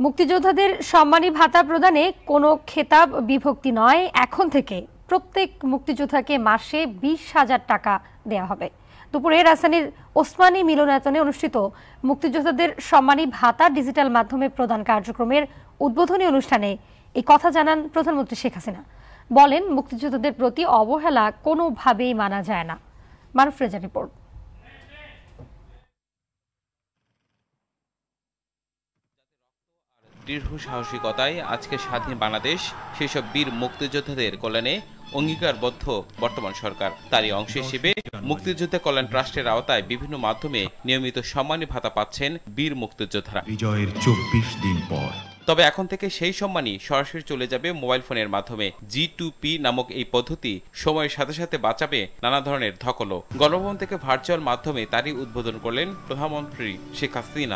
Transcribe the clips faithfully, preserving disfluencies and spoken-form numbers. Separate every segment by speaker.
Speaker 1: মুক্তিযোদ্ধাদের সম্মানী ভাতা প্রদানে কোনো খেতাব বিভক্তি নয়, এখন থেকে প্রত্যেক মুক্তিযোদ্ধাকে মাসে বিশ হাজার টাকা দেয়া হবে। দুপুরে রাজধানীর ওসমানী মিলনায়তনে অনুষ্ঠিত মুক্তিযোদ্ধাদের সম্মানী ভাতা ডিজিটাল মাধ্যমে প্রদান কার্যক্রমের উদ্বোধনী অনুষ্ঠানে এই কথা জানান প্রধানমন্ত্রী শেখ হাসিনা। বলেন, মুক্তিযোদ্ধাদের প্রতি অবহেলা কোনোভাবেই মানা যায় না। মারুফ রেজা রিপোর্ট।
Speaker 2: দৃঢ় সাহসিকতায় আজকে স্বাধীন বাংলাদেশ সেসব বীর মুক্তিযোদ্ধাদের কল্যাণে অঙ্গীকারবদ্ধ বর্তমান সরকার। তারই অংশ হিসেবে মুক্তিযোদ্ধা কল্যাণ ট্রাস্টের আওতায় বিভিন্ন মাধ্যমে নিয়মিত সম্মানী ভাতা পাচ্ছেন বীর মুক্তিযোদ্ধারা।
Speaker 3: বিজয়ের চব্বিশ দিন পর
Speaker 2: তবে এখন থেকে সেই সম্মানই সরাসরি চলে যাবে মোবাইল ফোনের মাধ্যমে। জি টু পি নামক এই পদ্ধতি সময়ের সাথে সাথে বাঁচাবে নানা ধরনের ধকল। গণভবন থেকে ভার্চুয়াল মাধ্যমে তারই উদ্বোধন করলেন প্রধানমন্ত্রী শেখ হাসিনা।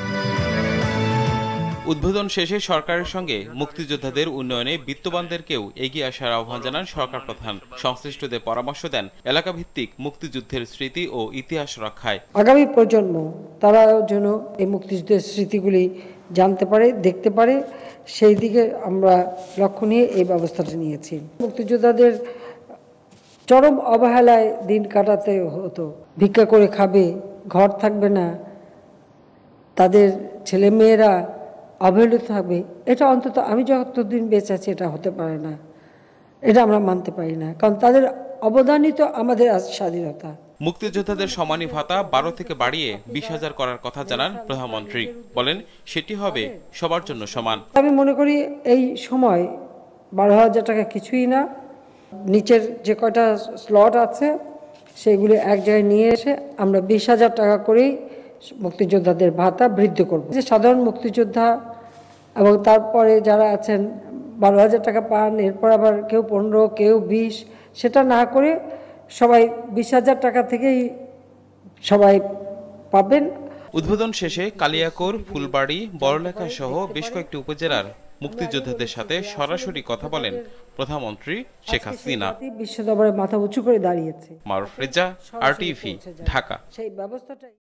Speaker 2: উদ্বোধন শেষে সরকারের সঙ্গে মুক্তিযোদ্ধাদের উন্নয়নে বিত্তবানদেরকেও এগিয়ে আসার আহ্বান জানান সরকার প্রধান। সংশ্লিষ্টদের পরামর্শ দেন এলাকাভিত্তিক মুক্তিযুদ্ধের স্মৃতি ও ইতিহাস রক্ষায়।
Speaker 4: আগামী প্রজন্ম তারা যেন এই মুক্তিযুদ্ধের স্মৃতিগুলি জানতে পারে, দেখতে পারে, সেই দিকে আমরা লক্ষ্য নিয়ে এই ব্যবস্থাটা নিয়েছি। মুক্তিযোদ্ধাদের চরম অবহেলায় দিন কাটাতে হতো, ভিক্ষা করে খাবে, ঘর থাকবে না, তাদের ছেলে মেয়েরা অবহেলিত থাকবে। এটা অন্তত আমি যতদিন বেঁচে আছি এটা হতে পারে না, এটা আমরা মানতে পারি না, কারণ তাদের অবদানই তো আমাদের আজ স্বাধীনতা।
Speaker 2: মুক্তিযোদ্ধাদের সম্মানী ভাতা বারো থেকে বাড়িয়ে বিশ হাজার করার কথা জানান প্রধানমন্ত্রী। বলেন, সেটি হবে সবার জন্য সমান।
Speaker 4: আমি মনে করি এই সময় বারো হাজার টাকা কিছুই না, নিচের যে কয়টা স্লট আছে সেগুলো এক জায়গায় নিয়ে এসে আমরা বিশ হাজার টাকা করেই মুক্তিযোদ্ধাদের ভাতা বৃদ্ধি করব। যে সাধারণ মুক্তিযোদ্ধা এবং তারপরে যারা আছেন বারো হাজার টাকা পান, এরপর আবার কেউ পনেরো, কেউ বিশ, সেটা না করে সবাই বিশ হাজার টাকা থেকেই সবাই পাবেন।
Speaker 2: উদ্বোধন শেষে কালিয়াকৈর, ফুলবাড়ী, বড়লেখা সহ বেশ কয়েকটি উপজেলার মুক্তিযোদ্ধাদের সাথে সরাসরি কথা বলেন প্রধানমন্ত্রী শেখ হাসিনা।
Speaker 4: বিশ্ব দরবারে মাথা উঁচু করে দাঁড়িয়েছে।
Speaker 2: Maruf Reza, R T V, Dhaka.
Speaker 4: সেই ব্যবস্থাটাই